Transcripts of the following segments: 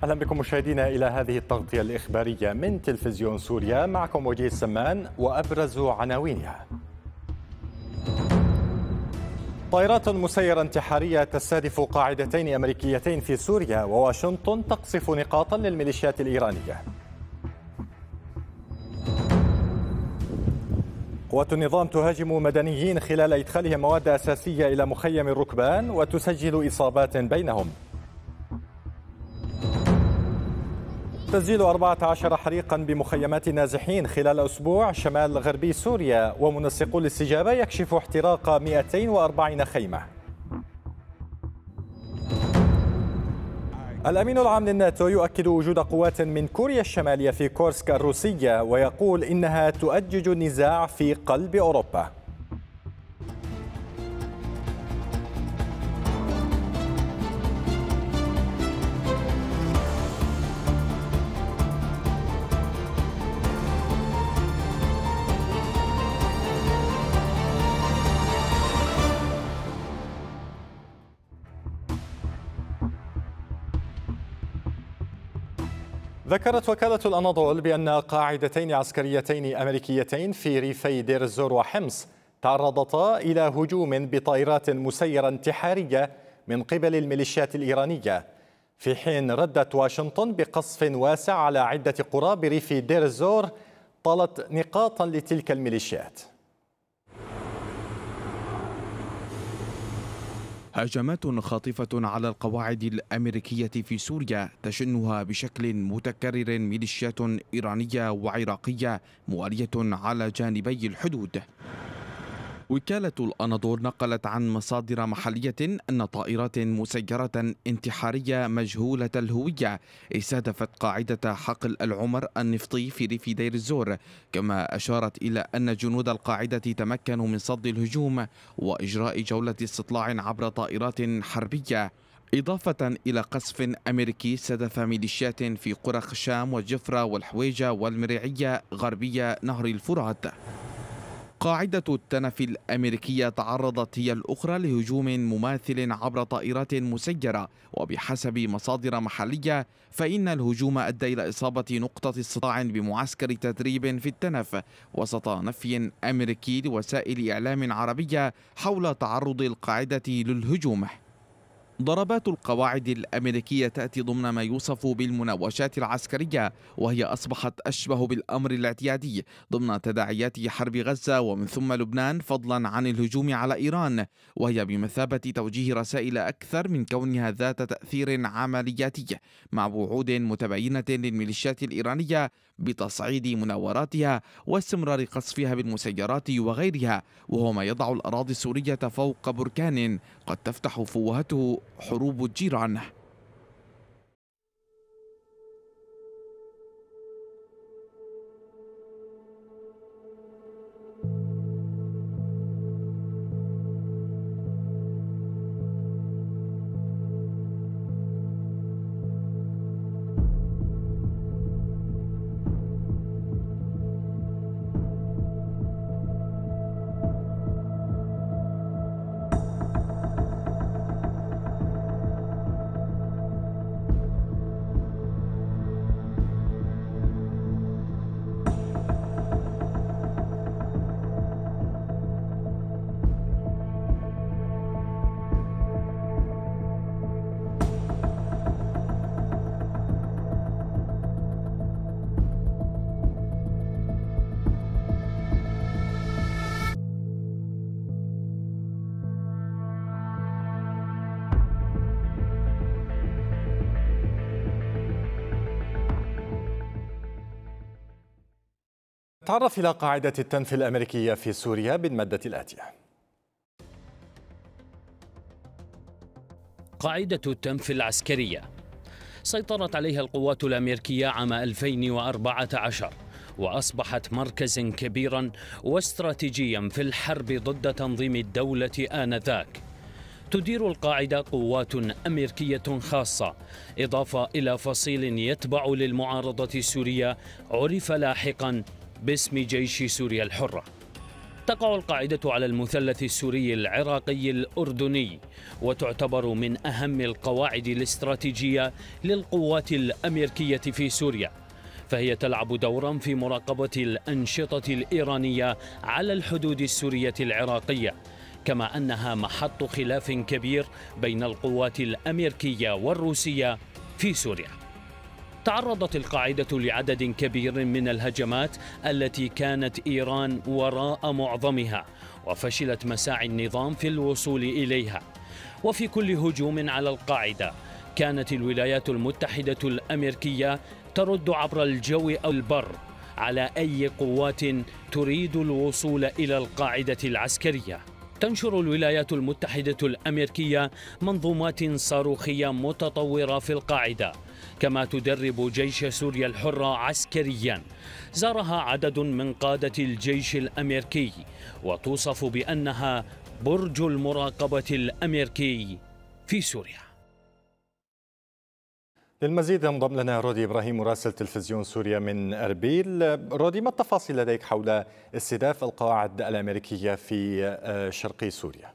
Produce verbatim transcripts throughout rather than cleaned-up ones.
أهلا بكم مشاهدينا إلى هذه التغطية الإخبارية من تلفزيون سوريا. معكم وجيه السمان وأبرز عناوينها. طائرات مسيرة انتحارية تستهدف قاعدتين أمريكيتين في سوريا، وواشنطن تقصف نقاطا للميليشيات الإيرانية. قوات النظام تهاجم مدنيين خلال إدخالهم مواد أساسية إلى مخيم الركبان وتسجل إصابات بينهم. تسجيل أربعة عشر حريقا بمخيمات النازحين خلال أسبوع شمال غربي سوريا، ومنسقو الاستجابة يكشف احتراق مئتين وأربعين خيمة. الأمين العام للناتو يؤكد وجود قوات من كوريا الشمالية في كورسك الروسية، ويقول إنها تؤجج النزاع في قلب أوروبا. ذكرت وكالة الأناضول بأن قاعدتين عسكريتين أمريكيتين في ريفي دير الزور وحمص تعرضتا إلى هجوم بطائرات مسيرة انتحارية من قبل الميليشيات الإيرانية، في حين ردت واشنطن بقصف واسع على عدة قرى بريف دير الزور طالت نقاطا لتلك الميليشيات. هجمات خاطفة على القواعد الأمريكية في سوريا تشنها بشكل متكرر ميليشيات إيرانية وعراقية موالية على جانبي الحدود. وكالة الأناضول نقلت عن مصادر محلية أن طائرات مسيرة انتحارية مجهولة الهوية استهدفت قاعدة حقل العمر النفطي في ريف دير الزور، كما أشارت إلى أن جنود القاعدة تمكنوا من صد الهجوم وإجراء جولة استطلاع عبر طائرات حربية، إضافة إلى قصف أمريكي استهدف ميليشيات في قرى خشام والجفرة والحويجة والمريعية غربية نهر الفرات. قاعدة التنف الأمريكية تعرضت هي الأخرى لهجوم مماثل عبر طائرات مسيرة، وبحسب مصادر محلية فإن الهجوم أدى إلى إصابة نقطة استطلاع بمعسكر تدريب في التنف وسط نفي أمريكي لوسائل إعلام عربية حول تعرض القاعدة للهجوم. ضربات القواعد الأمريكية تأتي ضمن ما يوصف بالمناوشات العسكرية، وهي أصبحت أشبه بالأمر الاعتيادي ضمن تداعيات حرب غزة ومن ثم لبنان، فضلا عن الهجوم على إيران، وهي بمثابة توجيه رسائل أكثر من كونها ذات تأثير عملياتي، مع وعود متباينة للميليشيات الإيرانية بتصعيد مناوراتها واستمرار قصفها بالمسيرات وغيرها، وهو ما يضع الأراضي السورية فوق بركان قد تفتح فوهته حروب الجيران. تعرف إلى قاعدة التنف الأمريكية في سوريا بالمادة الآتية. قاعدة التنف العسكرية سيطرت عليها القوات الأمريكية عام ألفين وأربعة عشر، وأصبحت مركزا كبيرا واستراتيجيا في الحرب ضد تنظيم الدولة آنذاك. تدير القاعدة قوات أمريكية خاصة، إضافة إلى فصيل يتبع للمعارضة السورية عرف لاحقا باسم جيش سوريا الحرة. تقع القاعدة على المثلث السوري العراقي الأردني، وتعتبر من أهم القواعد الاستراتيجية للقوات الأمريكية في سوريا، فهي تلعب دورا في مراقبة الأنشطة الإيرانية على الحدود السورية العراقية، كما أنها محط خلاف كبير بين القوات الأمريكية والروسية في سوريا. تعرضت القاعدة لعدد كبير من الهجمات التي كانت إيران وراء معظمها، وفشلت مساعي النظام في الوصول إليها. وفي كل هجوم على القاعدة كانت الولايات المتحدة الأمريكية ترد عبر الجو أو البر على أي قوات تريد الوصول إلى القاعدة العسكرية. تنشر الولايات المتحدة الأمريكية منظومات صاروخية متطورة في القاعدة، كما تدرب جيش سوريا الحرة عسكريا زارها عدد من قادة الجيش الأمريكي، وتوصف بأنها برج المراقبة الأمريكي في سوريا. للمزيد انضم لنا رودي إبراهيم مراسل تلفزيون سوريا من أربيل. رودي، ما التفاصيل لديك حول استهداف القواعد الأمريكية في شرقي سوريا؟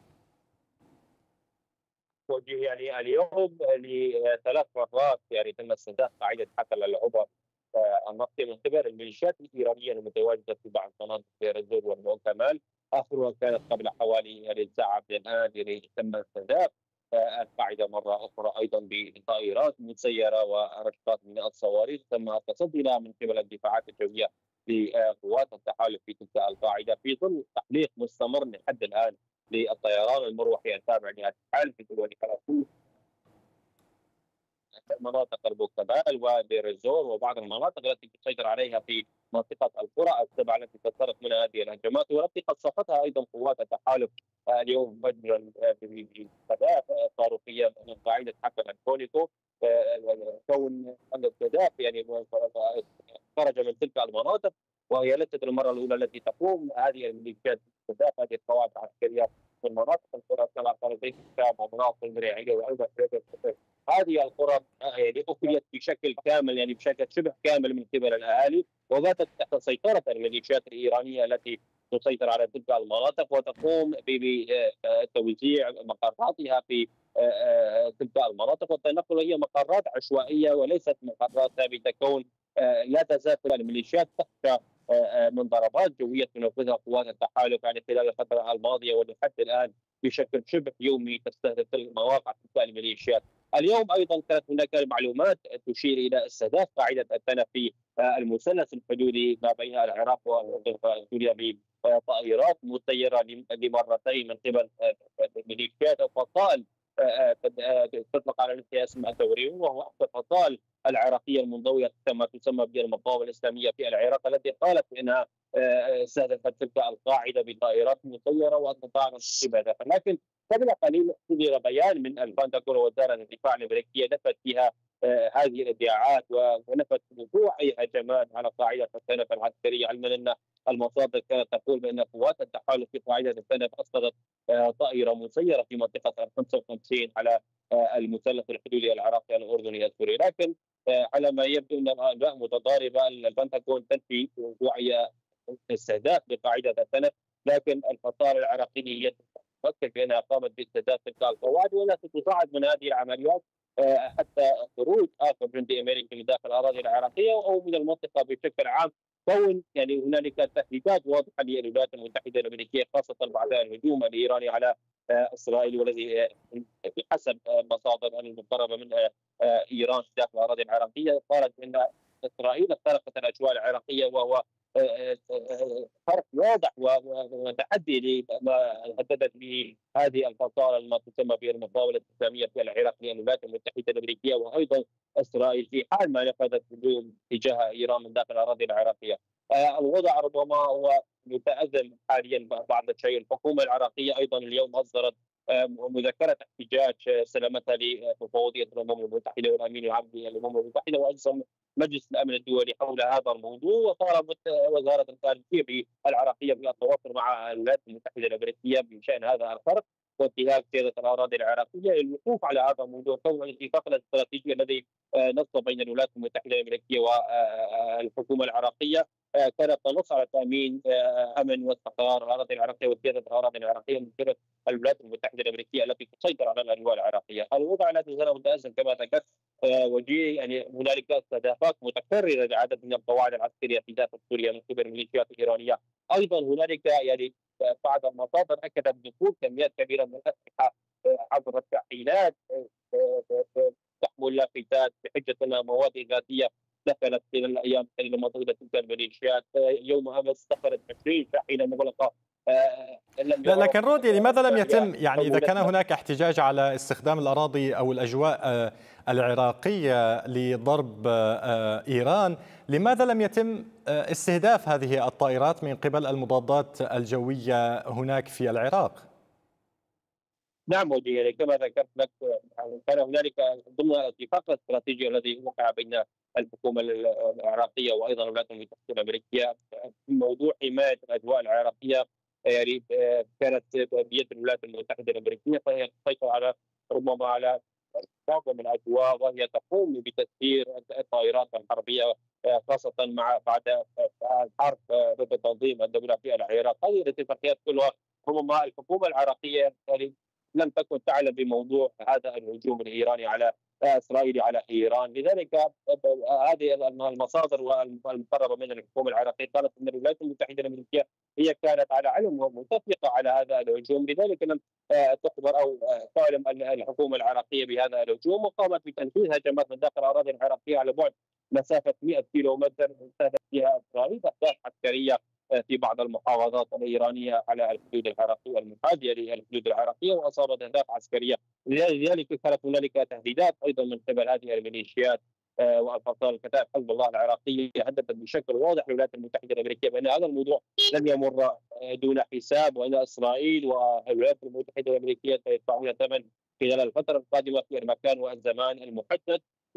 يعني اليوم لثلاث مرات يعني تم استهداف قاعدة حقل العبر النفطي من قبل الميليشيات الإيرانية المتواجدة في بعض مناطق دير الزور والمؤتمل. آخرها كانت قبل حوالي ساعة من الآن يعني تم استهداف القاعدة مرة أخرى أيضا بطائرات مسيرة ورشقات من الصواريخ تم التصدي لها من قبل الدفاعات الجوية لقوات التحالف في تلك القاعدة، في ظل تحليق مستمر لحد الآن للطيران المروحي التابع للتحالف في دول كركوك، مناطق البوكتبال ودير الزور وبعض المناطق التي تسيطر عليها في منطقة القرى السبع التي تنطلق منها هذه الهجمات، والتي قصفتها أيضا قوات التحالف اليوم فجرا باستهداف صاروخية من قاعدة حقل الكونيكو. كون الاستهداف يعني خرج من تلك المناطق، وهي ليست المرة الأولى التي تقوم هذه الميليشيات باستهداف هذه القواعد العسكرية في مناطق القرى كما قال زي الشام ومناطق المريعية وأيضا هذه القرى يعني أفريت بشكل كامل يعني بشكل شبه كامل من قبل الأهالي، وباتت تحت سيطرة الميليشيات الإيرانية التي تسيطر على تلك المناطق وتقوم بتوزيع مقراتها في تلك المناطق، والتنقل هي مقرات عشوائية وليست مقرات ثابتة، كون لا تزال الميليشيات تخشى من ضربات جوية تنفذها قوات التحالف يعني خلال الفترة الماضية ولحد الآن بشكل شبه يومي تستهدف مواقع تلك الميليشيات. اليوم ايضا كانت هناك معلومات تشير الى استهداف قاعده التنف في المثلث الحدودي ما بين العراق وسوريا بطائرات مسيره لمرتين من قبل ميليشيات او فصائل تطلق على نفسها اسم الثوريون، وهو احد الفصائل العراقيه المنضويه كما تسمى بالمقاومه الاسلاميه في العراق، التي قالت بانها استهدفت تلك القاعده بطائرات مسيره واستطاعت استهدافها. لكن قبل قليل صدر بيان من البنتاغون ووزاره الدفاع الامريكيه نفت فيها آه هذه الادعاءات ونفت وقوع اي هجمات على قاعده التنف العسكريه، علما ان المصادر كانت تقول بان قوات التحالف في قاعده التنف اسقطت آه طائره مسيره في منطقه خمسة وخمسين على آه المثلث الحدودي العراقي الاردني السوري، لكن آه على ما يبدو ان الانباء متضاربه. البنتاغون تنفي وقوع استهداف لقاعده التنف، لكن الفصائل العراقيه هي تفكر بانها قامت باستهداف تلك القواعد ولا تتصاعد من هذه العمليات حتى خروج اخر جندي امريكي من داخل الاراضي العراقيه او من المنطقه بشكل عام، كون يعني هنالك تهديدات واضحه للولايات المتحده الامريكيه خاصه بعد الهجوم الايراني على اسرائيل، والذي بحسب مصادر المقربه من ايران داخل الاراضي العراقيه قالت ان اسرائيل اخترقت الاجواء العراقيه، وهو فرق واضح وتحدي لما هددت به هذه الفصائل ما تسمى بالمقاومه الاسلاميه في العراق للولايات المتحده الامريكيه وايضا اسرائيل في حال ما نفذت هجوم تجاه ايران من داخل الاراضي العراقيه. الوضع ربما هو متأزم حاليا بعض الشيء. الحكومه العراقيه ايضا اليوم اصدرت مذكره احتجاج سلمتها لمفوضيه الامم المتحده والامين العام للامم المتحده واجزم مجلس الامن الدولي حول هذا الموضوع، وطالبت وزاره الخارجيه العراقيه بالتواصل مع الولايات المتحده الامريكيه بشان هذا الفرق وانتهاك سياده الاراضي العراقيه للوقوف على هذا الموضوع، كون الاتفاق الاستراتيجي الذي نص بين الولايات المتحده الامريكيه والحكومه العراقيه كانت تنص على تامين امن واستقرار الاراضي العراقيه وسياده الاراضي العراقيه من قبل الولايات المتحده الامريكيه التي تسيطر على الاجواء العراقيه. الوضع لا تزال متازم كما ذكرت، وجيه يعني هنالك استهدافات متكرره لعدد من القواعد العسكريه في داخل سوريا من قبل الميليشيات الايرانيه. ايضا هنالك يعني بعض المصادر اكدت دخول كميات كبيره من الاسلحه عبر التحويلات تحمل لافتات بحجه انها مواد غازيه دخلت خلال الايام الماضيه تلك الميليشيات. يوم امس دخلت عشرين شاحنه مغلقه. لا لكن رودي، لماذا لم يتم يعني اذا كان هناك احتجاج على استخدام الاراضي او الاجواء العراقيه لضرب ايران، لماذا لم يتم استهداف هذه الطائرات من قبل المضادات الجويه هناك في العراق؟ نعم ودي كما ذكرت لك، كان هنالك ضمن الاتفاق الاستراتيجي الذي وقع بين الحكومه العراقيه وايضا الولايات المتحده الامريكيه في موضوع حمايه الاجواء العراقيه، يعني كانت بيد الولايات المتحده الامريكيه، فهي تسيطر على ربما على معظم الاجواء، وهي تقوم بتسيير الطائرات الحربيه خاصه مع بعد الحرب ضد تنظيم الدوله في العراق. هذه الاتفاقيات كلها ربما الحكومه العراقيه يعني لم تكن تعلم بموضوع هذا الهجوم الايراني على اسرائيل على ايران. لذلك هذه المصادر المقربه من الحكومه العراقيه قالت ان الولايات المتحده الامريكيه هي كانت على علم ومتفقه على هذا الهجوم، لذلك لم تخبر او تعلم الحكومه العراقيه بهذا الهجوم، وقامت بتنفيذ هجمات من داخل الاراضي العراقيه على بعد مسافه مئة كيلومتر استهدفت فيها اسرائيل اهداف عسكريه في بعض المحافظات الايرانيه على الحدود العراقيه المحاذيه للحدود العراقيه، واصابت اهداف عسكريه. لذلك كانت هنالك تهديدات ايضا من قبل هذه الميليشيات وافصال كتائب حزب الله العراقيه، هددت بشكل واضح الولايات المتحده الامريكيه بان هذا الموضوع لن يمر دون حساب، وان اسرائيل والولايات المتحده الامريكيه سيدفعون ثمن خلال الفتره القادمه في المكان والزمان المحدد،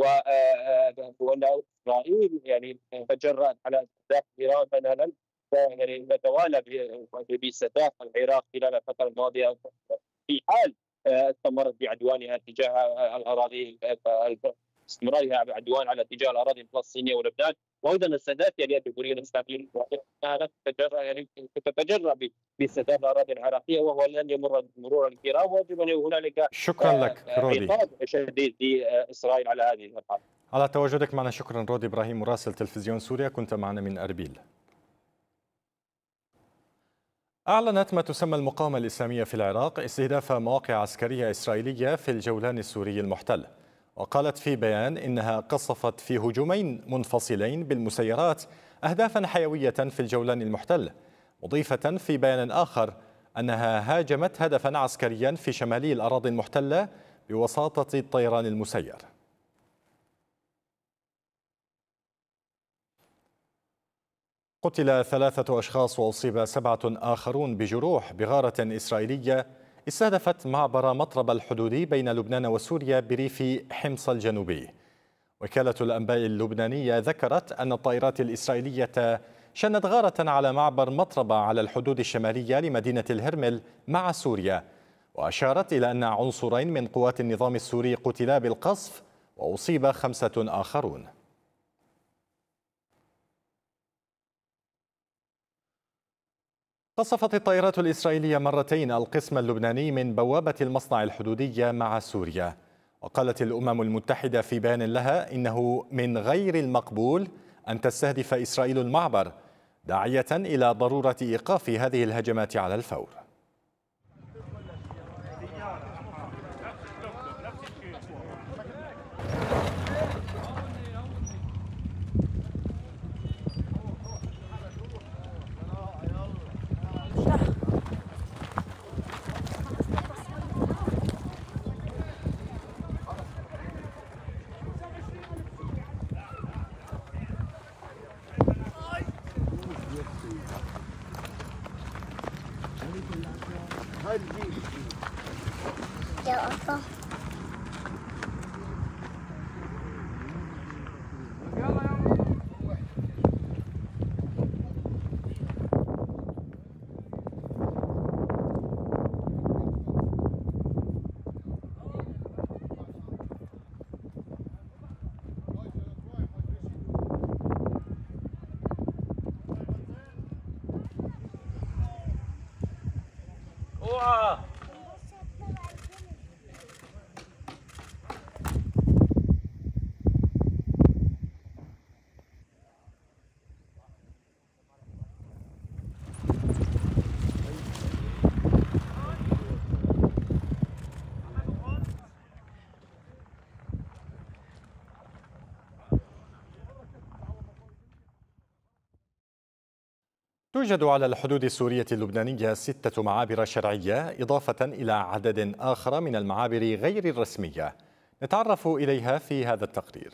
وان اسرائيل يعني تجرأت على استهداف ايران فانها لن يعني نتوالى باستهداف العراق خلال الفتره الماضيه في حال استمرت بعدوانها تجاه الاراضي، استمرارها بعدوان على اتجاه الاراضي الفلسطينيه ولبنان، وايضا استهداف يعني الجمهوريه الاسلاميه انها تتجرأ يعني تتجرأ باستهداف الاراضي العراقيه، وهو لن يمر مرور الكرام، ويجب ان هنالك شكرا لك رودي عقاب شديد لاسرائيل على هذه المرحله. على تواجدك معنا شكرا رودي ابراهيم مراسل تلفزيون سوريا، كنت معنا من اربيل. أعلنت ما تسمى المقاومة الإسلامية في العراق استهداف مواقع عسكرية إسرائيلية في الجولان السوري المحتل، وقالت في بيان إنها قصفت في هجومين منفصلين بالمسيرات أهدافا حيوية في الجولان المحتل، مضيفة في بيان آخر أنها هاجمت هدفا عسكريا في شمالي الأراضي المحتلة بوساطة الطيران المسير. قتل ثلاثة أشخاص وأصيب سبعة آخرون بجروح بغارة إسرائيلية استهدفت معبر مطرب الحدودي بين لبنان وسوريا بريف حمص الجنوبي. وكالة الأنباء اللبنانية ذكرت أن الطائرات الإسرائيلية شنت غارة على معبر مطربة على الحدود الشمالية لمدينة الهرمل مع سوريا، وأشارت إلى أن عنصرين من قوات النظام السوري قتلا بالقصف وأصيب خمسة آخرون. قصفت الطائرات الإسرائيلية مرتين القسم اللبناني من بوابة المصنع الحدودية مع سوريا، وقالت الأمم المتحدة في بيان لها إنه من غير المقبول أن تستهدف إسرائيل المعبر، داعية إلى ضرورة إيقاف هذه الهجمات على الفور. توجد على الحدود السورية اللبنانية ستة معابر شرعية إضافة إلى عدد آخر من المعابر غير الرسمية نتعرف إليها في هذا التقرير.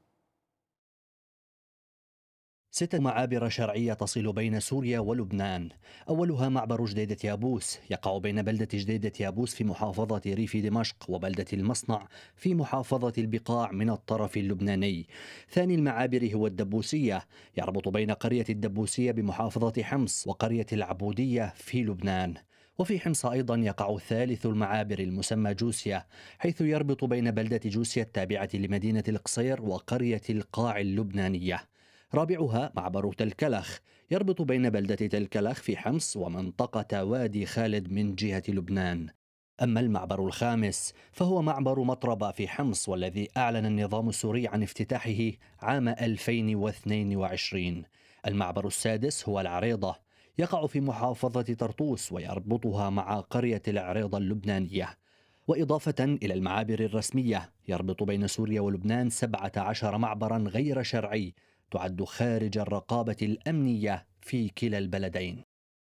ست معابر شرعية تصل بين سوريا ولبنان. أولها معبر جديدة يابوس يقع بين بلدة جديدة يابوس في محافظة ريف دمشق وبلدة المصنع في محافظة البقاع من الطرف اللبناني. ثاني المعابر هو الدبوسية يربط بين قرية الدبوسية بمحافظة حمص وقرية العبودية في لبنان. وفي حمص أيضا يقع ثالث المعابر المسمى جوسيا حيث يربط بين بلدة جوسيا التابعة لمدينة القصير وقرية القاع اللبنانية. رابعها معبر تلكلخ يربط بين بلدة تلكلخ في حمص ومنطقة وادي خالد من جهة لبنان. أما المعبر الخامس فهو معبر مطربة في حمص والذي أعلن النظام السوري عن افتتاحه عام ألفين واثنين وعشرين. المعبر السادس هو العريضة يقع في محافظة طرطوس ويربطها مع قرية العريضة اللبنانية. وإضافة إلى المعابر الرسمية يربط بين سوريا ولبنان سبعة عشر معبرا غير شرعي تعد خارج الرقابة الأمنية في كلا البلدين.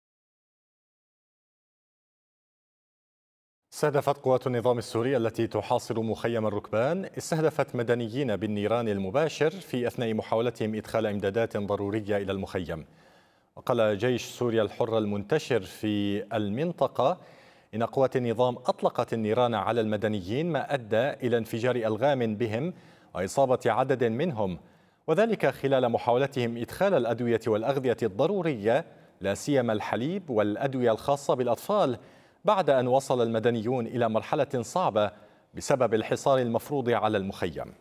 استهدفت قوات النظام السوري التي تحاصر مخيم الركبان استهدفت مدنيين بالنيران المباشر في أثناء محاولتهم إدخال إمدادات ضرورية إلى المخيم. وقال جيش سوريا الحر المنتشر في المنطقة إن قوات النظام أطلقت النيران على المدنيين ما أدى إلى انفجار ألغام بهم وإصابة عدد منهم، وذلك خلال محاولتهم إدخال الأدوية والأغذية الضرورية لا سيما الحليب والأدوية الخاصة بالأطفال بعد أن وصل المدنيون إلى مرحلة صعبة بسبب الحصار المفروض على المخيم.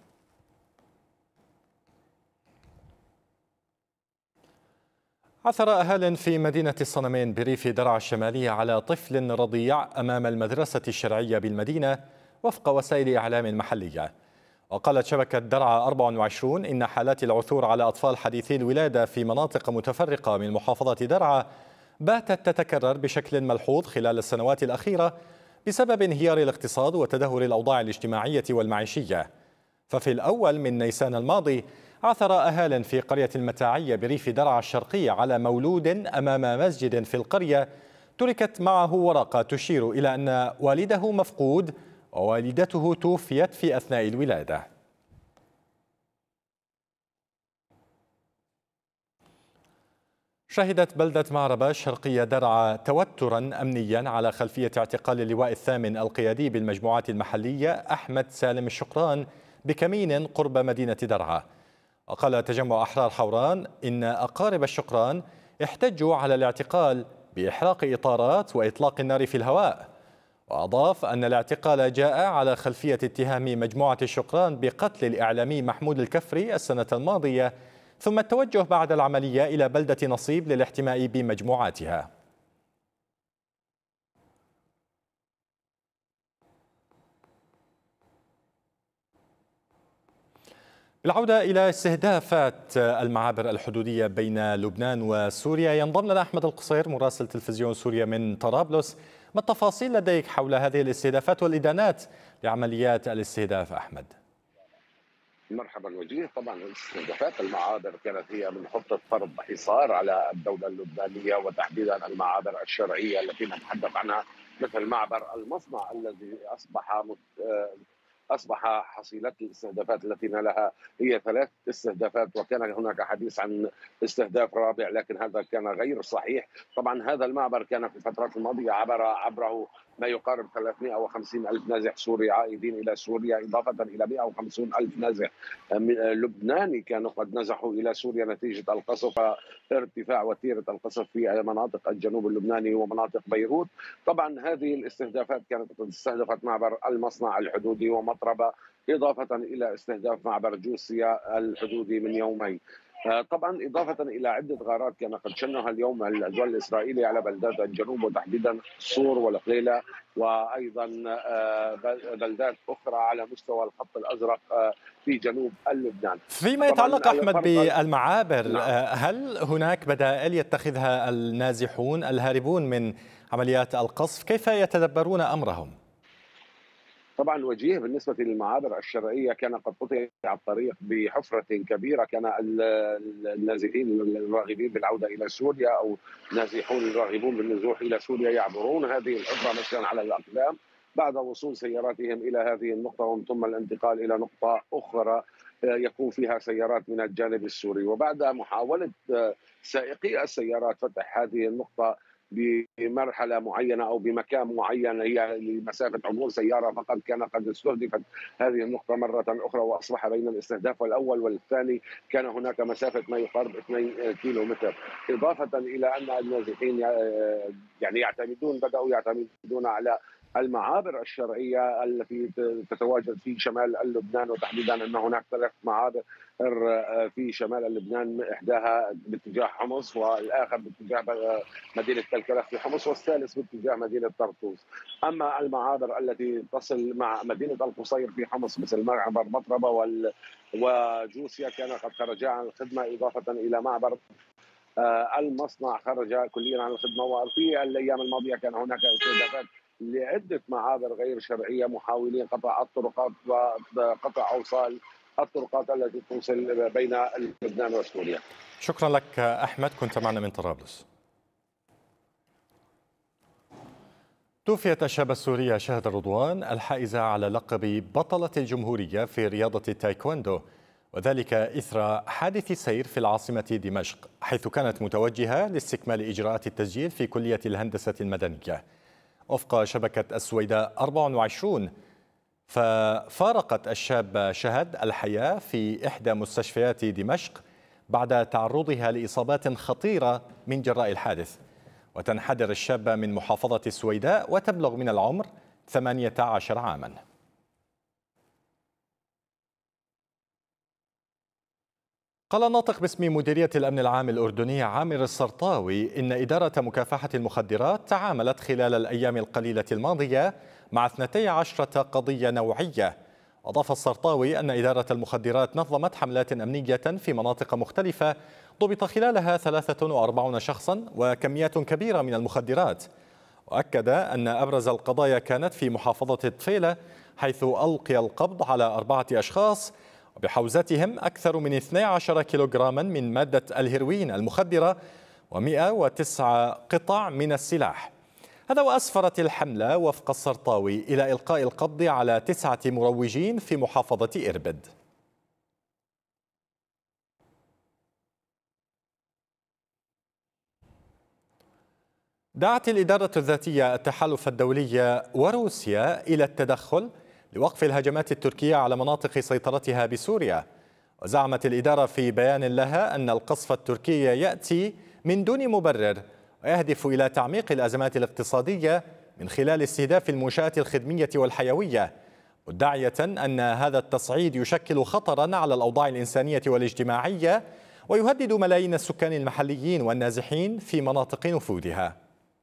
عثر أهال في مدينة الصنمين بريف درعا الشمالية على طفل رضيع أمام المدرسة الشرعية بالمدينة وفق وسائل إعلام محلية. وقالت شبكة درعا أربعة وعشرين إن حالات العثور على أطفال حديثي الولادة في مناطق متفرقة من محافظة درعا باتت تتكرر بشكل ملحوظ خلال السنوات الأخيرة بسبب انهيار الاقتصاد وتدهور الأوضاع الاجتماعية والمعيشية. ففي الأول من نيسان الماضي عثر أهال في قرية المتاعية بريف درعا الشرقية على مولود أمام مسجد في القرية تركت معه ورقة تشير إلى أن والده مفقود ووالدته توفيت في أثناء الولادة. شهدت بلدة معربة الشرقية درعا توترا أمنيا على خلفية اعتقال اللواء الثامن القيادي بالمجموعات المحلية أحمد سالم الشقران بكمين قرب مدينة درعا. وقال تجمع أحرار حوران إن أقارب الشقران احتجوا على الاعتقال بإحراق إطارات وإطلاق النار في الهواء. وأضاف أن الاعتقال جاء على خلفية اتهام مجموعة الشقران بقتل الإعلامي محمود الكفري السنة الماضية ثم التوجه بعد العملية إلى بلدة نصيب للاحتماء بمجموعاتها. بالعودة إلى استهدافات المعابر الحدودية بين لبنان وسوريا ينضم لنا أحمد القصير مراسل تلفزيون سوريا من طرابلس. ما التفاصيل لديك حول هذه الاستهدافات والإدانات لعمليات الاستهداف أحمد؟ مرحبا وجيه. طبعا استهدافات المعابر كانت هي من خطه فرض حصار على الدوله اللبنانيه وتحديدا المعابر الشرعيه التي نتحدث عنها مثل معبر المصنع الذي اصبح اصبح حصيله الاستهدافات التي نالها هي ثلاث استهدافات، وكان هناك حديث عن استهداف رابع لكن هذا كان غير صحيح. طبعا هذا المعبر كان في الفترات الماضيه عبر عبره ما يقارب ثلاثمئة وخمسين ألف نازح سوري عائدين إلى سوريا، إضافة إلى مئة وخمسين ألف نازح لبناني كانوا قد نزحوا إلى سوريا نتيجة القصف، ارتفاع وتيرة القصف في مناطق الجنوب اللبناني ومناطق بيروت. طبعا هذه الاستهدافات كانت قد استهدفت معبر المصنع الحدودي ومطربة، إضافة إلى استهداف معبر جوسيا الحدودي من يومين. طبعا إضافة إلى عدة غارات كان قد شنها اليوم العدوان الإسرائيلي على بلدات الجنوب وتحديدا صور والقليلة، وأيضا بلدات أخرى على مستوى الخط الأزرق في جنوب لبنان. فيما يتعلق أحمد بالمعابر، نعم. هل هناك بدائل يتخذها النازحون الهاربون من عمليات القصف؟ كيف يتدبرون أمرهم؟ طبعا وجيه بالنسبة للمعابر الشرعية كان قد قطع الطريق بحفرة كبيرة، كان النازحين الراغبين بالعودة إلى سوريا أو نازحون الراغبون بالنزوح إلى سوريا يعبرون هذه الحفرة مشيا على الأقدام بعد وصول سياراتهم إلى هذه النقطة، ومن ثم الانتقال إلى نقطة أخرى يكون فيها سيارات من الجانب السوري. وبعد محاولة سائقي السيارات فتح هذه النقطة بمرحله معينه او بمكان معين هي لمسافه عبور سياره فقط، كان قد استهدفت هذه النقطه مره اخرى، واصبح بين الاستهداف الاول والثاني كان هناك مسافه ما يقارب اثنين كيلو متر. اضافه الى ان النازحين يعني يعتمدون بداوا يعتمدون على المعابر الشرعيه التي تتواجد في شمال لبنان، وتحديدا ان هناك ثلاث معابر في شمال لبنان، احداها باتجاه حمص والاخر باتجاه مدينه كلكلة في حمص والثالث باتجاه مدينه طرطوس. اما المعابر التي تصل مع مدينه القصير في حمص مثل معبر مطربه وجوسيا كان قد خرجا عن الخدمه، اضافه الى معبر المصنع خرج كليا عن الخدمه. وفي الايام الماضيه كان هناك استهدافات لعده معابر غير شرعيه محاولين قطع الطرقات وقطع اوصال الطرقات التي توصل بين لبنان وسوريا. شكرا لك أحمد، كنت معنا من طرابلس. توفيت الشابة السورية شهد رضوان الحائزة على لقب بطلة الجمهورية في رياضة التايكوندو، وذلك إثر حادث سير في العاصمة دمشق، حيث كانت متوجهة لاستكمال إجراءات التسجيل في كلية الهندسة المدنية. وفق شبكة السويداء أربعة وعشرين، ففارقت الشابة شهد الحياة في إحدى مستشفيات دمشق بعد تعرضها لإصابات خطيرة من جراء الحادث. وتنحدر الشابة من محافظة السويداء وتبلغ من العمر ثمانية عشر عاما. قال الناطق باسم مديرية الأمن العام الأردني عامر السرطاوي إن إدارة مكافحة المخدرات تعاملت خلال الأيام القليلة الماضية مع اثنتي عشرة قضية نوعية. أضاف السرطاوي أن إدارة المخدرات نظمت حملات أمنية في مناطق مختلفة ضبط خلالها ثلاثة وأربعين شخصا وكميات كبيرة من المخدرات. وأكد أن أبرز القضايا كانت في محافظة الطفيلة، حيث ألقي القبض على أربعة أشخاص وبحوزتهم أكثر من اثني عشر كيلوغراما من مادة الهيروين المخدرة ومئة وتسعة قطع من السلاح. هذا وأسفرت الحملة وفق السرطاوي إلى إلقاء القبض على تسعة مروجين في محافظة إربد. دعت الإدارة الذاتية التحالف الدولي وروسيا إلى التدخل لوقف الهجمات التركية على مناطق سيطرتها بسوريا. وزعمت الإدارة في بيان لها أن القصف التركي يأتي من دون مبرر ويهدف إلى تعميق الأزمات الاقتصادية من خلال استهداف المنشآت الخدمية والحيوية، مدعية أن هذا التصعيد يشكل خطرا على الأوضاع الإنسانية والاجتماعية ويهدد ملايين السكان المحليين والنازحين في مناطق نفوذها.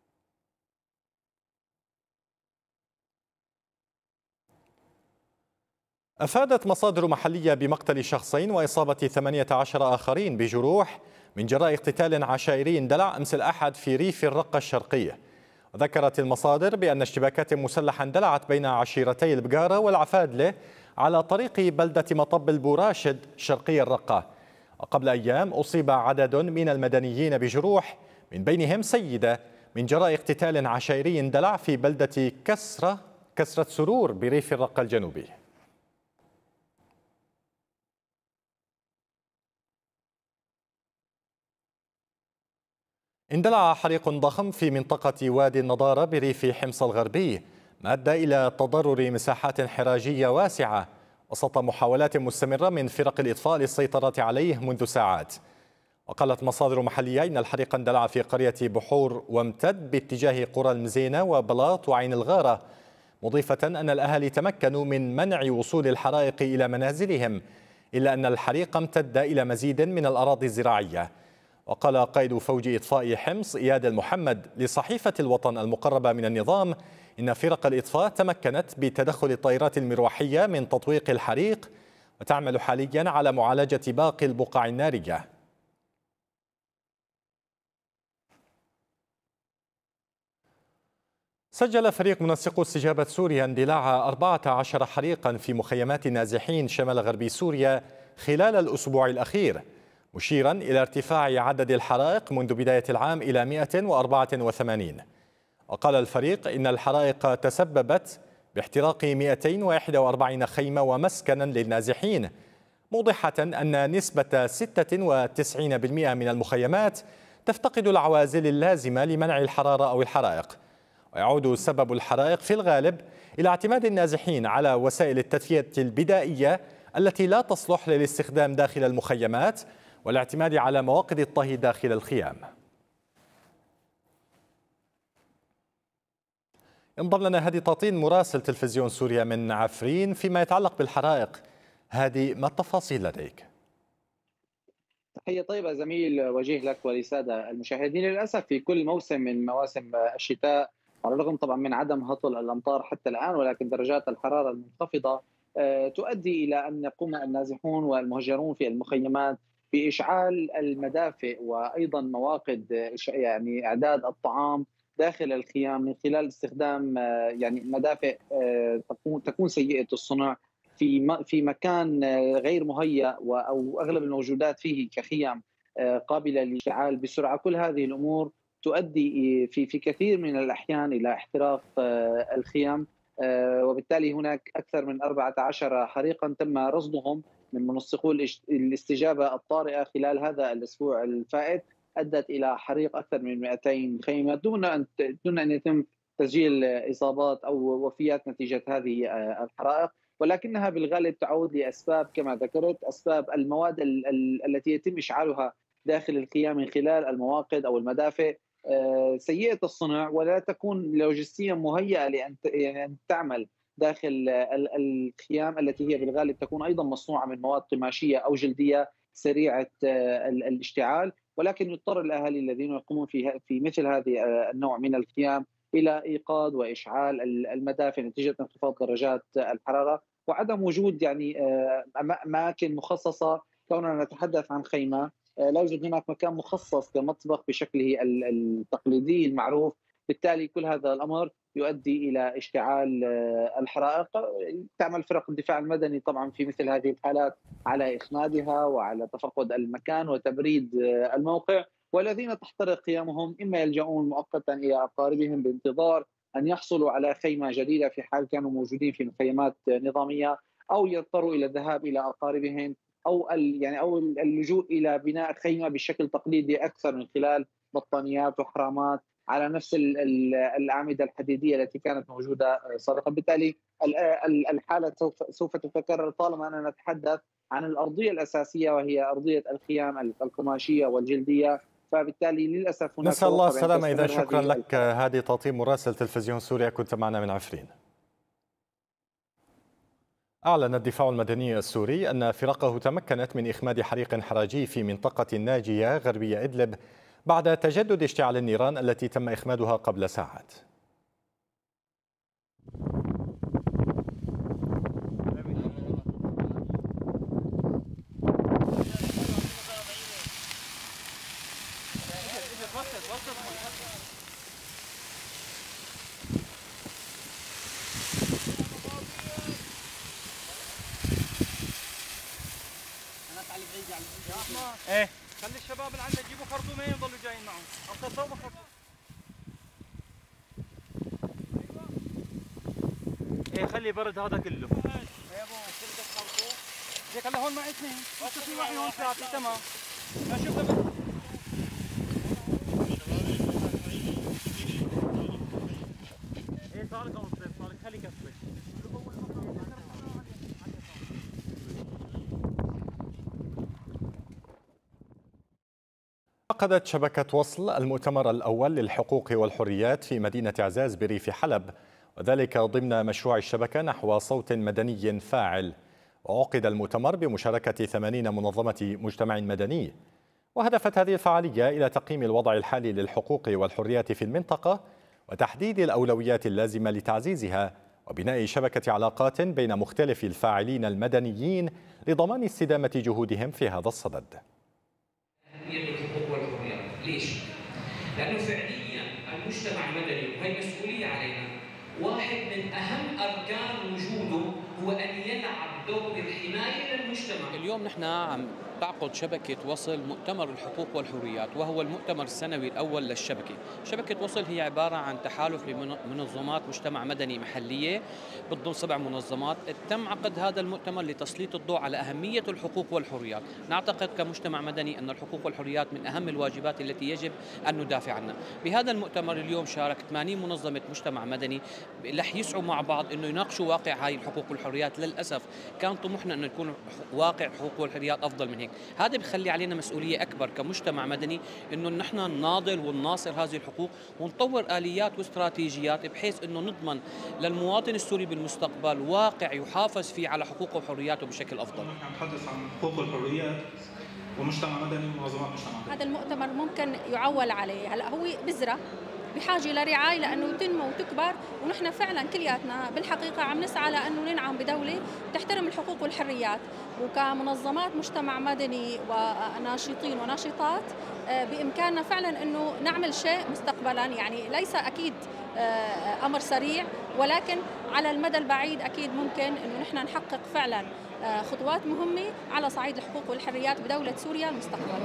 أفادت مصادر محلية بمقتل شخصين وإصابة ثمانية عشر آخرين بجروح من جراء اقتتال عشائري اندلع أمس الأحد في ريف الرقة الشرقية. وذكرت المصادر بأن اشتباكات مسلحة اندلعت بين عشيرتي البقارة والعفادلة على طريق بلدة مطب البوراشد شرقي الرقة. وقبل أيام أصيب عدد من المدنيين بجروح، من بينهم سيدة، من جراء اقتتال عشائري اندلع في بلدة كسرة كسرة سرور بريف الرقة الجنوبي. اندلع حريق ضخم في منطقة وادي النضارة بريف حمص الغربي، ما أدى إلى تضرر مساحات انحراجية واسعة وسط محاولات مستمرة من فرق الإطفاء للسيطرة عليه منذ ساعات. وقالت مصادر محلية إن الحريق اندلع في قرية بحور وامتد باتجاه قرى المزينة وبلاط وعين الغارة، مضيفة أن الأهالي تمكنوا من منع وصول الحرائق إلى منازلهم، إلا أن الحريق امتد إلى مزيد من الأراضي الزراعية. وقال قائد فوج إطفاء حمص إياد المحمد لصحيفة الوطن المقربة من النظام إن فرق الإطفاء تمكنت بتدخل الطائرات المروحية من تطويق الحريق وتعمل حاليا على معالجة باقي البقع النارية. سجل فريق منسقو استجابة سوريا اندلاع أربعة عشر حريقا في مخيمات النازحين شمال غرب سوريا خلال الأسبوع الأخير، مشيرا إلى ارتفاع عدد الحرائق منذ بداية العام إلى مئة وأربعة وثمانين. وقال الفريق إن الحرائق تسببت باحتراق مئتين وواحد وأربعين خيمة ومسكنا للنازحين، موضحة أن نسبة ستة وتسعين بالمئة من المخيمات تفتقد العوازل اللازمة لمنع الحرارة أو الحرائق. ويعود سبب الحرائق في الغالب إلى اعتماد النازحين على وسائل التدفئة البدائية التي لا تصلح للاستخدام داخل المخيمات والاعتماد على مواقد الطهي داخل الخيام. انضم لنا هادي طاطين مراسل تلفزيون سوريا من عفرين فيما يتعلق بالحرائق. هادي، ما التفاصيل لديك؟ تحية طيبة زميل وجيه لك ولسادة المشاهدين. للأسف في كل موسم من مواسم الشتاء، على الرغم طبعا من عدم هطول الأمطار حتى الآن، ولكن درجات الحرارة المنخفضة تؤدي إلى أن يقوم النازحون والمهجرون في المخيمات بإشعال المدافئ وأيضا مواقد يعني إعداد الطعام داخل الخيام من خلال استخدام يعني مدافئ تكون تكون سيئة الصنع في في مكان غير مهيأ او اغلب الموجودات فيه كخيام قابله للاشتعال بسرعه. كل هذه الامور تؤدي في في كثير من الاحيان الى احتراق الخيام، وبالتالي هناك اكثر من أربعة عشر حريقا تم رصدهم من منسقو الاستجابه الطارئه خلال هذا الاسبوع الفائت، ادت الى حريق اكثر من مئتين خيمه دون ان دون ان يتم تسجيل اصابات او وفيات نتيجه هذه الحرائق، ولكنها بالغالب تعود لاسباب كما ذكرت، اسباب المواد ال ال التي يتم اشعالها داخل الخيام من خلال المواقد او المدافئ سيئه الصنع ولا تكون لوجستيا مهيئه لان يعني تعمل داخل الخيام التي هي بالغالب تكون ايضا مصنوعه من مواد قماشيه او جلديه سريعه الاشتعال، ولكن يضطر الاهالي الذين يقومون في في مثل هذه النوع من الخيام الى ايقاد واشعال المدافئ نتيجه انخفاض درجات الحراره وعدم وجود يعني اماكن مخصصه. كوننا نتحدث عن خيمه، لا يوجد هناك مكان مخصص كمطبخ بشكله التقليدي المعروف، بالتالي كل هذا الامر يؤدي الى اشتعال الحرائق. تعمل فرق الدفاع المدني طبعا في مثل هذه الحالات على اخمادها وعلى تفقد المكان وتبريد الموقع، والذين تحترق خيامهم اما يلجؤون مؤقتا الى اقاربهم بانتظار ان يحصلوا على خيمه جديده في حال كانوا موجودين في مخيمات نظاميه، او يضطروا الى الذهاب الى اقاربهم او يعني او اللجوء الى بناء خيمه بشكل تقليدي اكثر من خلال بطانيات وحرامات على نفس الاعمده الحديديه التي كانت موجوده سابقا. بالتالي الحاله سوف سوف تتكرر طالما اننا نتحدث عن الارضيه الاساسيه وهي ارضيه الخيام القماشيه والجلديه، فبالتالي للاسف هناك نسال الله السلامه. اذا شكرا لك هادي طاطين مراسل تلفزيون سوريا، كنت معنا من عفرين. أعلن الدفاع المدني السوري أن فرقه تمكنت من إخماد حريق حراجي في منطقة الناجية غربية إدلب بعد تجدد اشتعال النيران التي تم إخمادها قبل ساعات. ايه خلي الشباب اللي عندنا يجيبوا خرطومين يضلوا جايين معهم. اخذ صوبه خرطوم. ايه خلي برد هذا كله. ايه ابو شركه خرطوم. هيك هلا هون معي اثنين، بس في واحد هون ثلاثه تمام. شوف بس. ايه صار لك صار لك خلي كفك. عقدت شبكة وصل المؤتمر الأول للحقوق والحريات في مدينة عزاز بريف حلب، وذلك ضمن مشروع الشبكة نحو صوت مدني فاعل. وعقد المؤتمر بمشاركة ثمانين منظمة مجتمع مدني. وهدفت هذه الفعالية إلى تقييم الوضع الحالي للحقوق والحريات في المنطقة وتحديد الأولويات اللازمة لتعزيزها وبناء شبكة علاقات بين مختلف الفاعلين المدنيين لضمان استدامة جهودهم في هذا الصدد. أهمية الحقوق والحريات، ليش؟ لأنه فعليا المجتمع المدني وهي مسؤولية علينا، واحد من أهم أركان وجوده هو أن يلعب دور الحماية للمجتمع. اليوم نحن عم تعقد شبكة وصل مؤتمر الحقوق والحريات، وهو المؤتمر السنوي الأول للشبكة. شبكة وصل هي عبارة عن تحالف لمنظمات مجتمع مدني محلية بتضم سبع منظمات. تم عقد هذا المؤتمر لتسليط الضوء على أهمية الحقوق والحريات. نعتقد كمجتمع مدني أن الحقوق والحريات من أهم الواجبات التي يجب أن ندافع عنها. بهذا المؤتمر اليوم شارك ثمانين منظمة مجتمع مدني رح يسعوا مع بعض أنه يناقشوا واقع هاي الحقوق والحريات. للأسف كان طموحنا أن يكون واقع الحقوق والحريات أفضل من هيك. هذا بخلي علينا مسؤولية أكبر كمجتمع مدني إنه نحن نناضل ونناصر هذه الحقوق ونطور آليات واستراتيجيات بحيث إنه نضمن للمواطن السوري بالمستقبل واقع يحافظ فيه على حقوقه وحرياته بشكل أفضل. نحن نتحدث عن حقوق والحريات ومجتمع مدني ومنظمات مجتمع مدني. هذا المؤتمر ممكن يعول عليه، هلا هو بذرة بحاجة لرعاية لأنه تنمو وتكبر، ونحن فعلا كلياتنا بالحقيقة عم نسعى لأنه ننعم بدولة تحترم الحقوق والحريات. وكمنظمات مجتمع مدني وناشطين وناشطات بإمكاننا فعلا أنه نعمل شيء مستقبلا، يعني ليس أكيد أمر سريع ولكن على المدى البعيد أكيد ممكن أنه نحن نحقق فعلا خطوات مهمة على صعيد الحقوق والحريات بدولة سوريا المستقبل.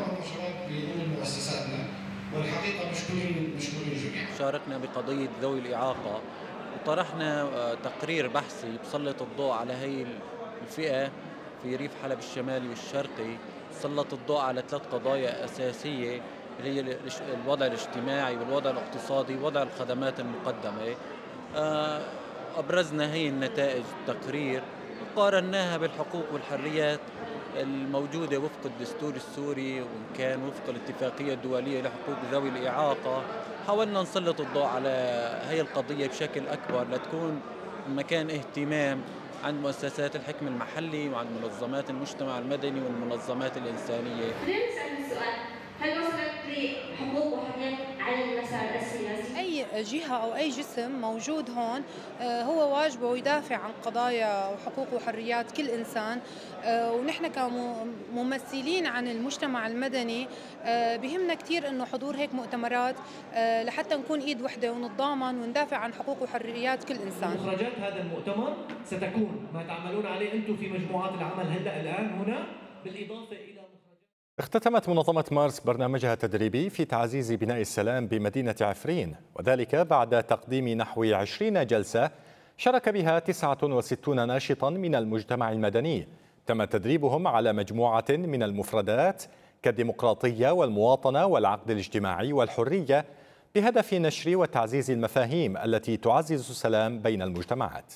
والحقيقة مشكورين مشكورين جميعا. شاركنا بقضية ذوي الإعاقة وطرحنا تقرير بحثي بسلط الضوء على هي الفئة في ريف حلب الشمالي والشرقي. سلط الضوء على ثلاث قضايا أساسية اللي هي الوضع الاجتماعي والوضع الاقتصادي ووضع الخدمات المقدمة. أبرزنا هي النتائج التقرير وقارناها بالحقوق والحريات الموجودة وفق الدستور السوري وإن كان وفق الاتفاقية الدولية لحقوق ذوي الإعاقة. حاولنا نسلط الضوء على هي القضية بشكل أكبر لتكون مكان اهتمام عند مؤسسات الحكم المحلي وعند منظمات المجتمع المدني والمنظمات الإنسانية. خلينا نسأل السؤال، هل وصلت لحقوق وحريات على المسار السياسي؟ أي جهة أو أي جسم موجود هون هو واجبه يدافع عن قضايا وحقوق وحريات كل إنسان، ونحن كممثلين عن المجتمع المدني بهمنا كثير إنه حضور هيك مؤتمرات لحتى نكون إيد وحدة ونتضامن وندافع عن حقوق وحريات كل إنسان. مخرجات هذا المؤتمر ستكون ما تعملون عليه أنتم في مجموعات العمل هلأ الآن هنا، بالإضافة إلى اختتمت منظمة مارس برنامجها التدريبي في تعزيز بناء السلام بمدينة عفرين، وذلك بعد تقديم نحو عشرين جلسة شارك بها تسعة وستين ناشطا من المجتمع المدني. تم تدريبهم على مجموعة من المفردات كالديمقراطية والمواطنة والعقد الاجتماعي والحرية بهدف نشر وتعزيز المفاهيم التي تعزز السلام بين المجتمعات.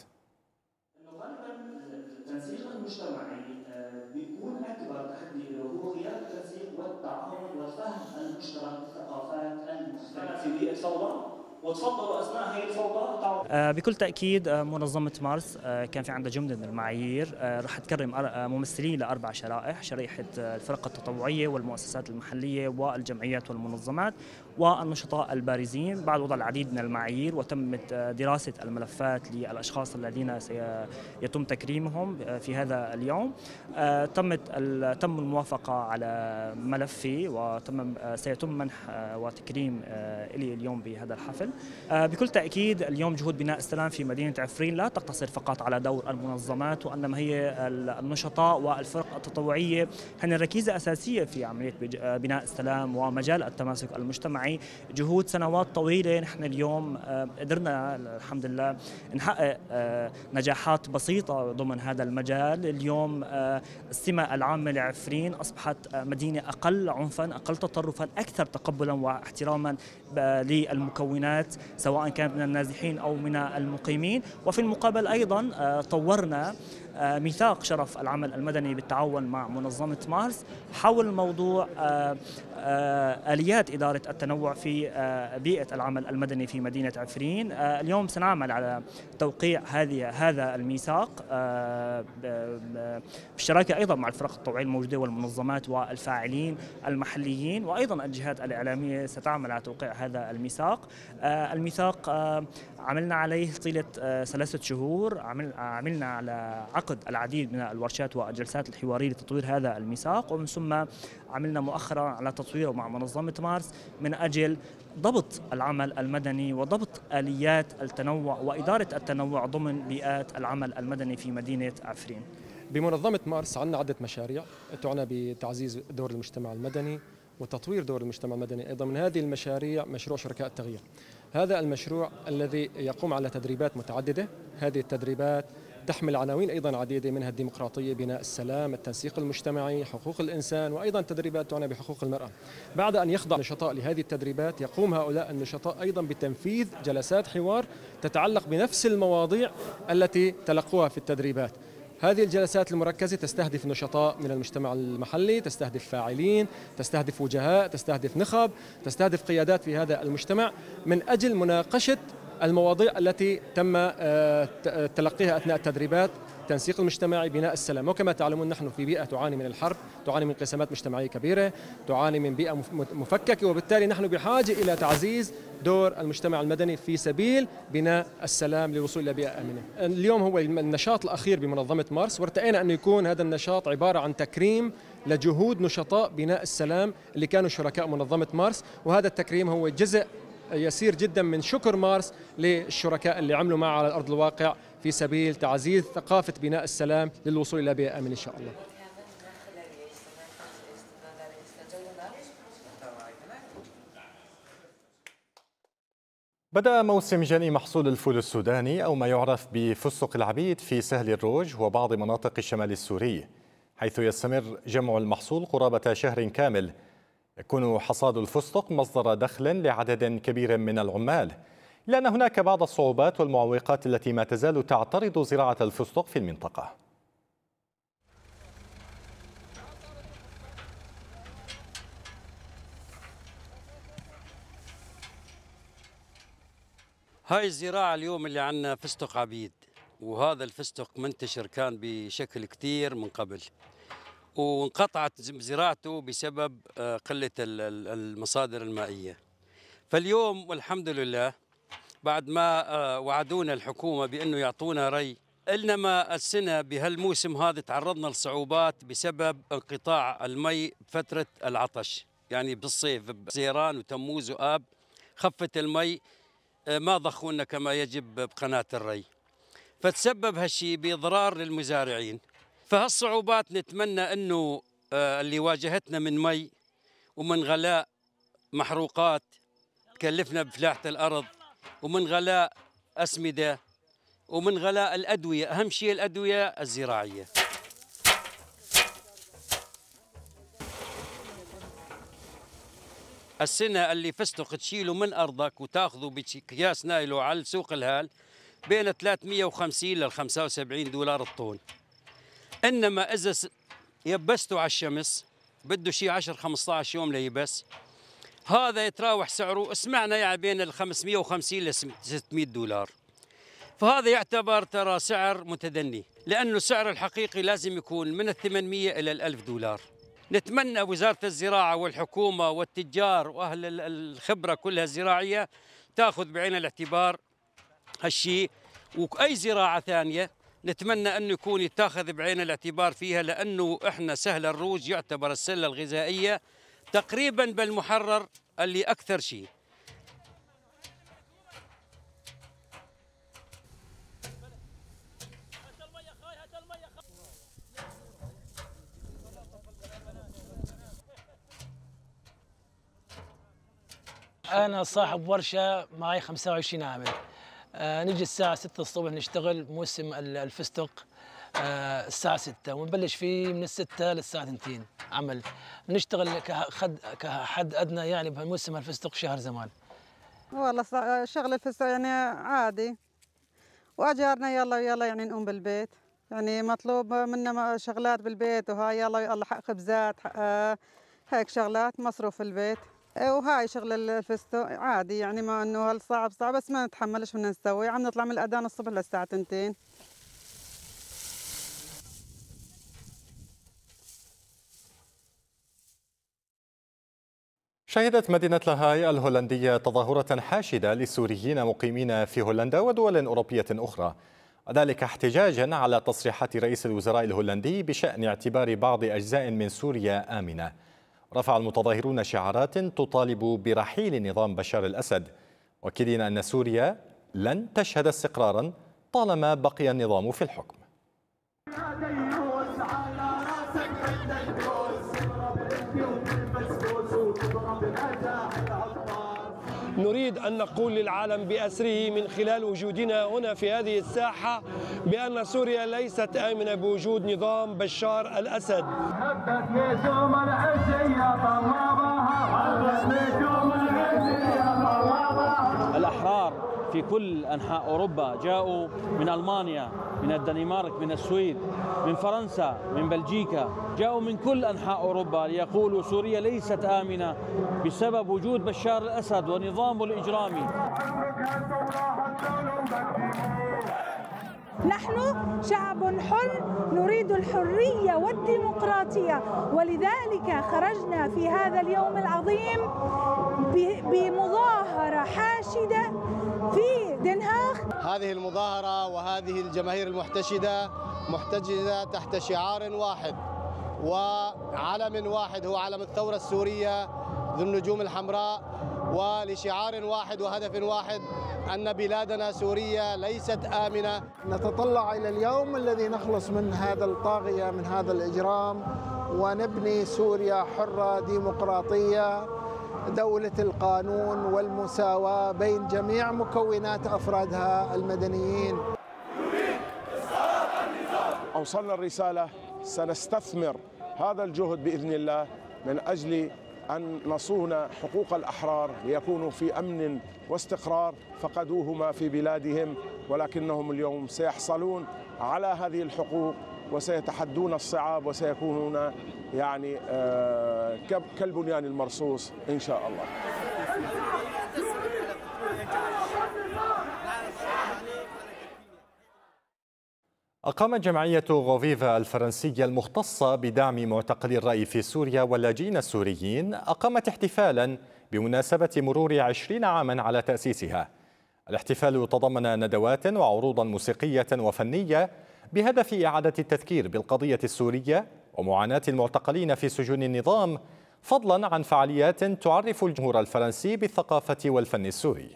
التنسيق المجتمعي بيكون أكبر تحدي له هو غياب التنسيق والتعاون وفهم المشترك الثقافات المختلفة. في بيئة فوضى وتفضلوا أثناء هي الفوضى تعاون. بكل تأكيد منظمة مارس كان في عندها جملة من المعايير رح تكرم ممثلين لأربع شرائح، شريحة الفرق التطوعية والمؤسسات المحلية والجمعيات والمنظمات والنشطاء البارزين بعد وضع العديد من المعايير، وتمت دراسة الملفات للأشخاص الذين سيتم تكريمهم في هذا اليوم. تمت تم الموافقة على ملفي وتم سيتم منح وتكريم إلي اليوم بهذا الحفل. بكل تأكيد اليوم جهود بناء السلام في مدينة عفرين لا تقتصر فقط على دور المنظمات، وإنما هي النشطاء والفرق التطوعية هن ركيزة أساسية في عملية بناء السلام ومجال التماسك المجتمعي. جهود سنوات طويلة نحن اليوم قدرنا الحمد لله نحقق نجاحات بسيطة ضمن هذا المجال. اليوم السمة العامة لعفرين أصبحت مدينة أقل عنفا، أقل تطرفا، أكثر تقبلا واحتراما للمكونات سواء كانت من النازحين أو من المقيمين. وفي المقابل أيضا طورنا ميثاق شرف العمل المدني بالتعاون مع منظمة مارس حول موضوع آليات إدارة التنوع في بيئة العمل المدني في مدينة عفرين. اليوم سنعمل على توقيع هذه هذا الميثاق بالشراكة أيضا مع الفرق التطوعية الموجودة والمنظمات والفاعلين المحليين، وأيضا الجهات الإعلامية ستعمل على توقيع هذا الميثاق. الميثاق عملنا عليه طيلة ثلاثة شهور، عملنا على عقد العديد من الورشات والجلسات الحوارية لتطوير هذا الميثاق، ومن ثم عملنا مؤخرا على تطويره مع منظمة مارس من أجل ضبط العمل المدني وضبط آليات التنوع وإدارة التنوع ضمن بيئات العمل المدني في مدينة عفرين. بمنظمة مارس عندنا عدة مشاريع تعنى بتعزيز دور المجتمع المدني وتطوير دور المجتمع المدني. أيضا من هذه المشاريع مشروع شركاء التغيير. هذا المشروع الذي يقوم على تدريبات متعددة. هذه التدريبات تحمل عناوين أيضا عديدة، منها الديمقراطية، بناء السلام، التنسيق المجتمعي، حقوق الإنسان، وأيضا تدريبات تعنى بحقوق المرأة. بعد أن يخضع النشطاء لهذه التدريبات يقوم هؤلاء النشطاء أيضا بتنفيذ جلسات حوار تتعلق بنفس المواضيع التي تلقوها في التدريبات. هذه الجلسات المركزة تستهدف نشطاء من المجتمع المحلي، تستهدف فاعلين، تستهدف وجهاء، تستهدف نخب، تستهدف قيادات في هذا المجتمع من أجل مناقشة المواضيع التي تم تلقيها أثناء التدريبات، التنسيق المجتمعي، بناء السلام. وكما تعلمون نحن في بيئة تعاني من الحرب، تعاني من انقسامات مجتمعية كبيرة، تعاني من بيئة مفككة، وبالتالي نحن بحاجة إلى تعزيز دور المجتمع المدني في سبيل بناء السلام للوصول إلى بيئة آمنة. اليوم هو النشاط الأخير بمنظمة مارس، وارتئينا أن يكون هذا النشاط عبارة عن تكريم لجهود نشطاء بناء السلام اللي كانوا شركاء منظمة مارس، وهذا التكريم هو جزء يسير جدا من شكر مارس للشركاء اللي عملوا معه على أرض الواقع في سبيل تعزيز ثقافة بناء السلام للوصول إلى بيئة آمنة إن شاء الله. بدأ موسم جني محصول الفول السوداني أو ما يعرف بفستق العبيد في سهل الروج وبعض مناطق الشمال السوري، حيث يستمر جمع المحصول قرابة شهر كامل. يكون حصاد الفستق مصدر دخل لعدد كبير من العمال، لأن هناك بعض الصعوبات والمعوقات التي ما تزال تعترض زراعة الفستق في المنطقة. هاي الزراعة اليوم اللي عندنا فستق عبيد، وهذا الفستق منتشر كان بشكل كثير من قبل، وانقطعت زراعته بسبب قلة المصادر المائية. فاليوم والحمد لله بعد ما وعدونا الحكومة بأنه يعطونا ري، إنما السنة بهالموسم هذا تعرضنا لصعوبات بسبب انقطاع المي بفترة العطش، يعني بالصيف بزيران وتموز وآب خفت المي، ما ضخونا كما يجب بقناة الري، فتسبب هالشيء بإضرار للمزارعين. فهالصعوبات نتمنى أنه اللي واجهتنا من مي ومن غلاء محروقات تكلفنا بفلاحة الأرض، ومن غلاء أسمدة، ومن غلاء الأدوية، أهم شيء الأدوية الزراعية. السنة اللي فستق تشيله من أرضك وتاخذه بكياس نايلو على سوق الهال بين ثلاثمئة وخمسين إلى خمسة وسبعين دولار الطن. إنما إذا يبسته على الشمس بده شيء عشرة خمسة عشر يوم ليبس، هذا يتراوح سعره سمعنا يعني بين ال خمسمئة وخمسين إلى ستمئة دولار. فهذا يعتبر ترى سعر متدني، لأنه السعر الحقيقي لازم يكون من الثمانمئة إلى الألف دولار. نتمنى وزارة الزراعة والحكومة والتجار وأهل الخبرة كلها الزراعية تأخذ بعين الاعتبار هالشيء، وأي زراعة ثانية نتمنى أنه يكون يتاخذ بعين الاعتبار فيها، لأنه إحنا سهل الروج يعتبر السلة الغذائية تقريبا بالمحرر اللي أكثر شيء. أنا صاحب ورشة معي خمسة وعشرين عامل. آه نجي الساعة ستة الصبح نشتغل موسم الفستق آه الساعة ستة، ونبلش فيه من الستة للساعة اثنتين عمل. نشتغل كحد كحد أدنى يعني بموسم الفستق شهر زمان. والله شغل الفستق يعني عادي، وأجارنا يلا ويلا يعني نقوم بالبيت. يعني مطلوب منا شغلات بالبيت، وهاي يلا يلا حق خبزات، هيك شغلات مصروف البيت، وهاي شغل الفستق عادي، يعني ما انه هالصعب صعب بس ما نتحملش بدنا نسوي. عم نطلع من الاذان الصبح للساعه اثنتين. شهدت مدينة لاهاي الهولندية تظاهرة حاشدة للسوريين مقيمين في هولندا ودول أوروبية أخرى، وذلك احتجاجا على تصريحات رئيس الوزراء الهولندي بشأن اعتبار بعض أجزاء من سوريا آمنة. رفع المتظاهرون شعارات تطالب برحيل نظام بشار الأسد، مؤكدين أن سوريا لن تشهد استقرارا طالما بقي النظام في الحكم. نريد أن نقول للعالم بأسره من خلال وجودنا هنا في هذه الساحة بأن سوريا ليست آمنة بوجود نظام بشار الأسد. الأحرار في كل أنحاء أوروبا جاءوا من ألمانيا، من الدنمارك، من السويد، من فرنسا، من بلجيكا، جاءوا من كل أنحاء أوروبا ليقولوا سوريا ليست آمنة بسبب وجود بشار الأسد ونظامه الإجرامي. نحن شعب حر نريد الحرية والديمقراطية، ولذلك خرجنا في هذا اليوم العظيم بمظاهرة حاشدة في دنهاغ. هذه المظاهرة وهذه الجماهير المحتشدة محتجزة تحت شعار واحد وعلم واحد، هو علم الثورة السورية ذو النجوم الحمراء، ولشعار واحد وهدف واحد أن بلادنا سوريا ليست آمنة. نتطلع إلى اليوم الذي نخلص من هذا الطاغية، من هذا الإجرام، ونبني سوريا حرة ديمقراطية، دولة القانون والمساواة بين جميع مكونات أفرادها المدنيين. أوصلنا الرسالة، سنستثمر هذا الجهد بإذن الله من أجل أن نصون حقوق الأحرار ليكونوا في أمن واستقرار فقدوهما في بلادهم، ولكنهم اليوم سيحصلون على هذه الحقوق وسيتحدون الصعاب وسيكونون يعني كالبنيان المرصوص إن شاء الله. أقامت جمعية غوفيفا الفرنسية المختصة بدعم معتقلي الرأي في سوريا واللاجئين السوريين أقامت احتفالا بمناسبة مرور عشرين عاما على تأسيسها. الاحتفال تضمن ندوات وعروضا موسيقية وفنية بهدف إعادة التذكير بالقضية السورية ومعاناة المعتقلين في سجون النظام، فضلا عن فعاليات تعرف الجمهور الفرنسي بالثقافة والفن السوري.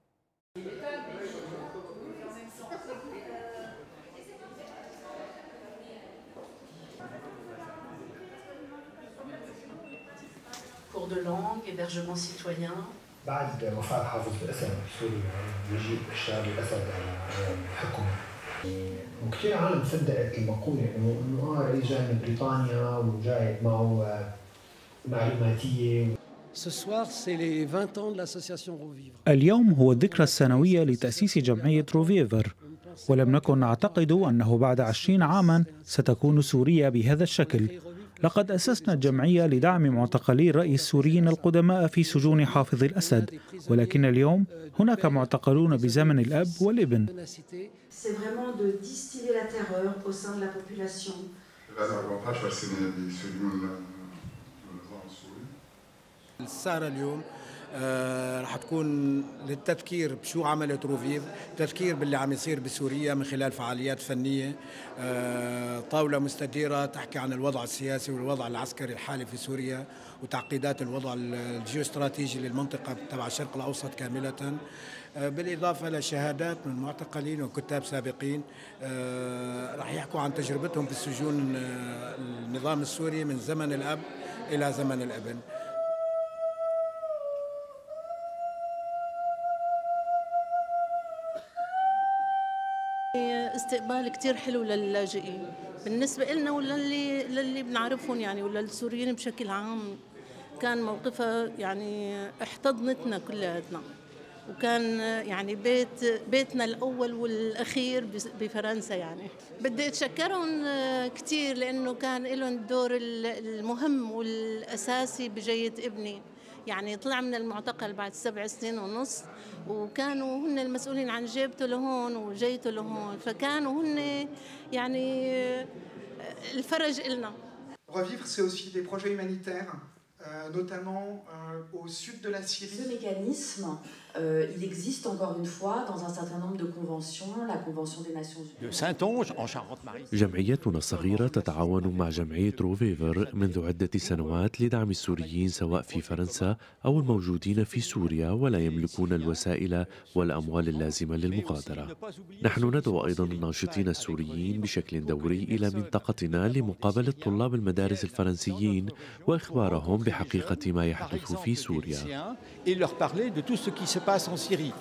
cours de langue, hébergement citoyen. بعد وفاة حافظ الأسد بسوريا مجيء بشار الأسد على الحكم، وكثير عالم صدقت المقولة إنه إنه آه رئيس جاي من بريطانيا وجاي معه معلوماتية. اليوم هو الذكرى السنوية لتأسيس جمعية روفيفر، ولم نكن نعتقد أنه بعد عشرين عاما ستكون سوريا بهذا الشكل. لقد أسسنا الجمعية لدعم معتقلي الرأي السوريين القدماء في سجون حافظ الأسد، ولكن اليوم هناك معتقلون بزمن الأب والابن. السهرة اليوم آه رح تكون للتذكير بشو عملت روفيف، تذكير باللي عم يصير بسوريا من خلال فعاليات فنية، آه طاولة مستديرة تحكي عن الوضع السياسي والوضع العسكري الحالي في سوريا وتعقيدات الوضع الجيوستراتيجي للمنطقة تبع الشرق الأوسط كاملة، آه بالإضافة لشهادات من معتقلين وكتاب سابقين آه رح يحكوا عن تجربتهم في السجون آه النظام السوري من زمن الأب إلى زمن الابن. استقبال كتير حلو للاجئين بالنسبة لنا وللي للي بنعرفهم يعني وللسوريين بشكل عام، كان موقفها يعني احتضنتنا كلياتنا وكان يعني بيت بيتنا الأول والأخير بفرنسا. يعني بدي أتشكرهم كثير لأنه كان لهم الدور المهم والأساسي بجية ابني. يعني طلع من المعتقل بعد سبع سنين ونص، وكانوا هن المسؤولين عن جيبته لهون وجيته لهون، فكانوا هن يعني الفرج إلنا. Revivre, c'est aussi des projets humanitaires, euh, notamment euh, au sud de la Syrie. Ce mécanisme, euh, il existe encore une fois dans un certain nombre de conventions, la Convention des Nations Unies. جمعيتنا الصغيرة تتعاون مع جمعية روفيفر منذ عدة سنوات لدعم السوريين سواء في فرنسا أو الموجودين في سوريا ولا يملكون الوسائل والأموال اللازمة للمغادرة. نحن ندعو أيضا الناشطين السوريين بشكل دوري إلى منطقتنا لمقابلة طلاب المدارس الفرنسيين وإخبارهم بحقيقة ما يحدث في سوريا. passe en Syrie.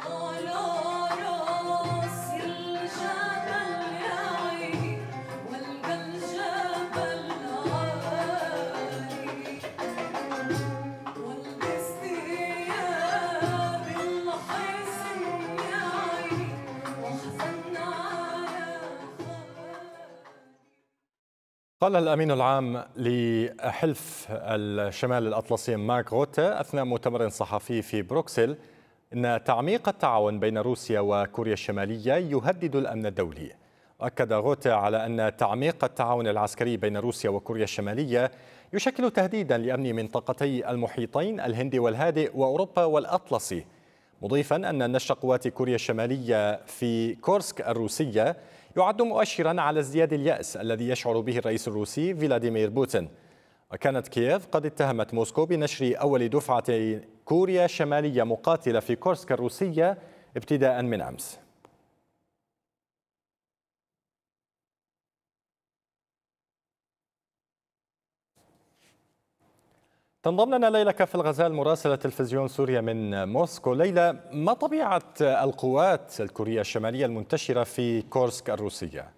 قال الأمين العام لحلف الشمال الأطلسي مارك روتا أثناء مؤتمر صحفي في بروكسل إن تعميق التعاون بين روسيا وكوريا الشمالية يهدد الأمن الدولي. أكد روتا على أن تعميق التعاون العسكري بين روسيا وكوريا الشمالية يشكل تهديدا لأمن منطقتي المحيطين الهندي والهادئ وأوروبا والأطلسي، مضيفا أن نشر قوات كوريا الشمالية في كورسك الروسية يعد مؤشرا على ازدياد اليأس الذي يشعر به الرئيس الروسي فلاديمير بوتين. وكانت كييف قد اتهمت موسكو بنشر أول دفعة كوريا الشمالية مقاتلة في كورسك الروسية ابتداء من أمس. تنضم لنا ليلى كف الغزال مراسلة تلفزيون سوريا من موسكو. ليلى، ما طبيعة القوات الكورية الشمالية المنتشرة في كورسك الروسية؟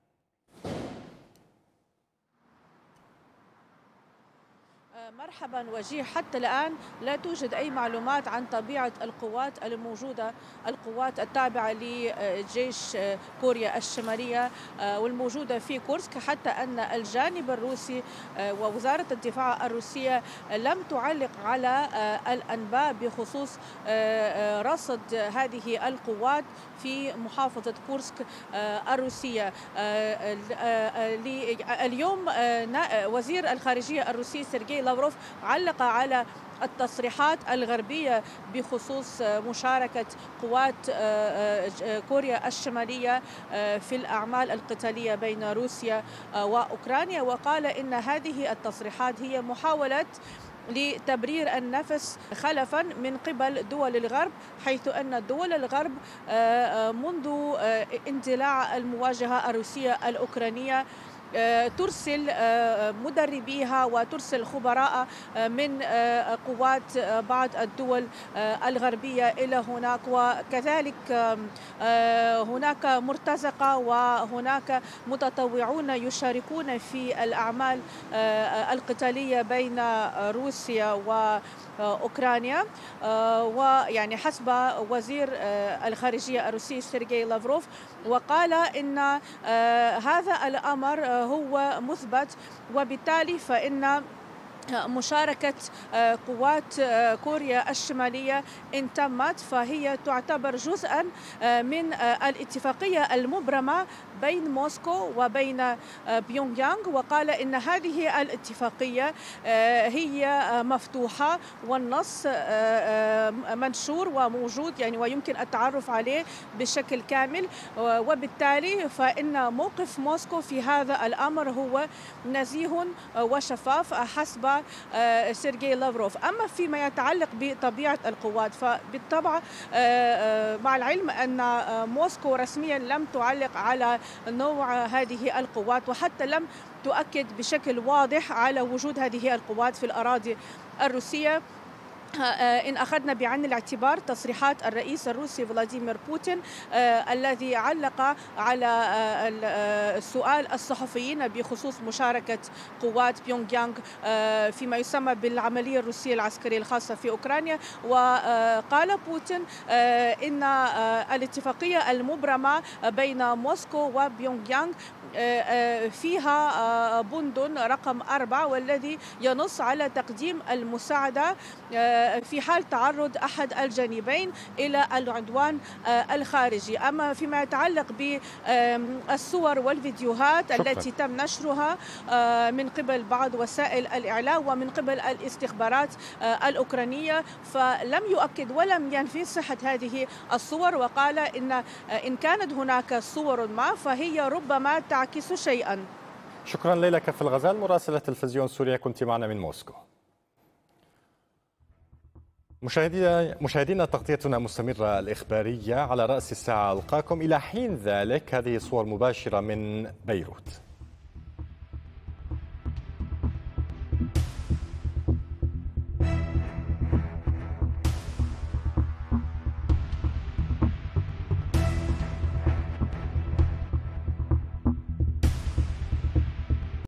مرحبا وجيه، حتى الآن لا توجد أي معلومات عن طبيعة القوات الموجودة، القوات التابعة لجيش كوريا الشمالية والموجودة في كورسك، حتى أن الجانب الروسي ووزارة الدفاع الروسية لم تعلق على الأنباء بخصوص رصد هذه القوات في محافظة كورسك الروسية. اليوم وزير الخارجية الروسي سيرجي لافروف علق على التصريحات الغربية بخصوص مشاركة قوات كوريا الشمالية في الأعمال القتالية بين روسيا وأوكرانيا، وقال إن هذه التصريحات هي محاولة لتبرير النفس خلفا من قبل دول الغرب، حيث أن دول الغرب منذ اندلاع المواجهة الروسية الأوكرانية ترسل مدربيها وترسل خبراء من قوات بعض الدول الغربية إلى هناك، وكذلك هناك مرتزقة وهناك متطوعون يشاركون في الأعمال القتالية بين روسيا وأوكرانيا. ويعني حسب وزير الخارجية الروسي سيرجي لافروف، وقال إن هذا الأمر هو مثبت، وبالتالي فإن مشاركة قوات كوريا الشمالية إن تمت فهي تعتبر جزءا من الاتفاقية المبرمة بين موسكو وبين بيونغ يانغ، وقال إن هذه الاتفاقية هي مفتوحة والنص منشور وموجود يعني ويمكن التعرف عليه بشكل كامل، وبالتالي فإن موقف موسكو في هذا الأمر هو نزيه وشفاف حسب سيرجي لافروف. أما فيما يتعلق بطبيعة القوات فبالطبع مع العلم أن موسكو رسميا لم تعلق على نوع هذه القوات، وحتى لم تؤكد بشكل واضح على وجود هذه القوات في الأراضي الروسية، إن أخذنا بعين الاعتبار تصريحات الرئيس الروسي فلاديمير بوتين الذي علق على سؤال الصحفيين بخصوص مشاركة قوات بيونغ يانغ فيما يسمى بالعملية الروسية العسكرية الخاصة في أوكرانيا. وقال بوتين إن الاتفاقية المبرمة بين موسكو وبيونغ يانغ فيها بند رقم أربعة والذي ينص على تقديم المساعدة في حال تعرض أحد الجانبين إلى العدوان الخارجي. أما فيما يتعلق بالصور والفيديوهات شكرا. التي تم نشرها من قبل بعض وسائل الإعلام ومن قبل الاستخبارات الأوكرانية فلم يؤكد ولم ينفي صحة هذه الصور، وقال إن إن كانت هناك صور ما فهي ربما تعكس شيئا. شكرا ليلى كف الغزال مراسلة تلفزيون سوريا، كنت معنا من موسكو. مشاهدينا مشاهدينا تغطيتنا مستمرة الإخبارية على رأس الساعة. ألقاكم إلى حين ذلك. هذه صور مباشرة من بيروت.